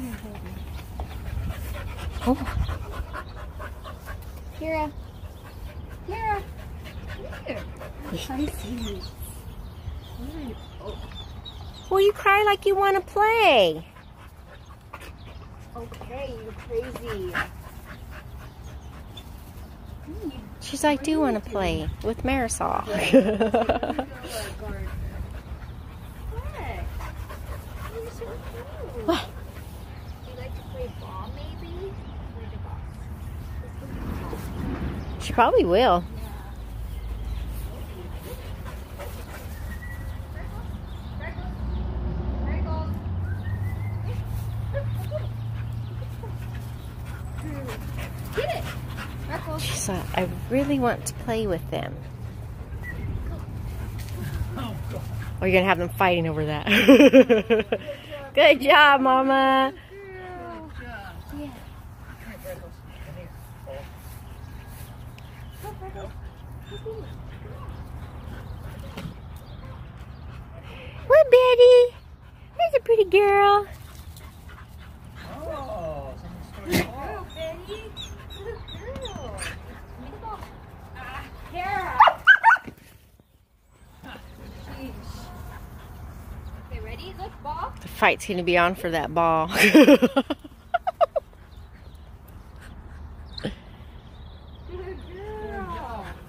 Oh. Cara. Cara. Here. I see. Oh. Well, you cry like you want to play. Okay, you're crazy. She's like, I do want to play with Marisol. What? Do you like to play ball, maybe? She probably will. Get it! Freckles. She's like, I really want to play with them. Or you're going to have them fighting over that. Good job, Mama. Yeah. What, Betty? There's a pretty girl. Oh, Oh, Betty. Good girl. Give me the ball. Cara. Sheesh. Okay, ready? Look, ball. The fight's going to be on for that ball.